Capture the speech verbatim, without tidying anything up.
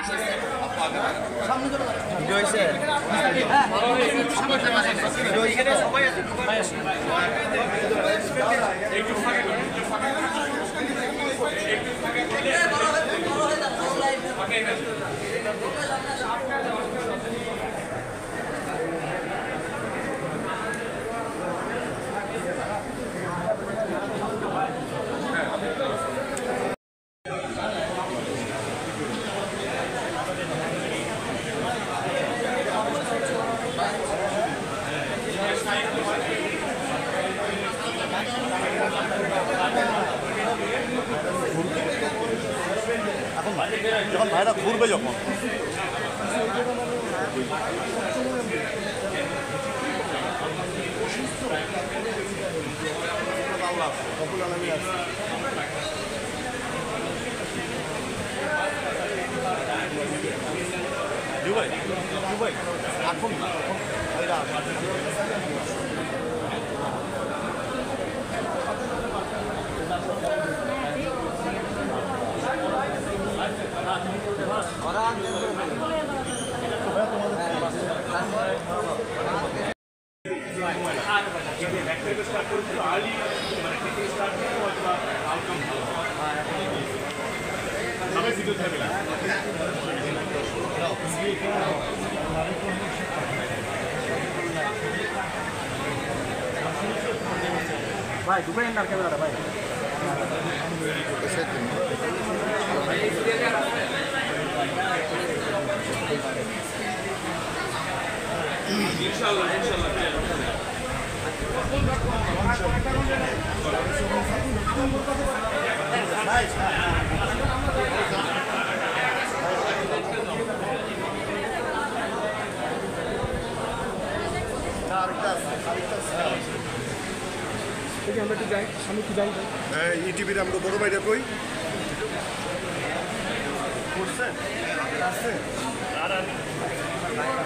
যখন ভাইরা ঘুরবে যখন দুবাই দুবাই এখন ভাইরা ভাই দুপুরে না ক্যামেরাটা ভাই ইনশাআল্লাহ ইনশাআল্লাহ নাইস আমরা কি যাই আমি কি যাই ইটিভির আমরা বড় ভাইরা কই করছে আছে আর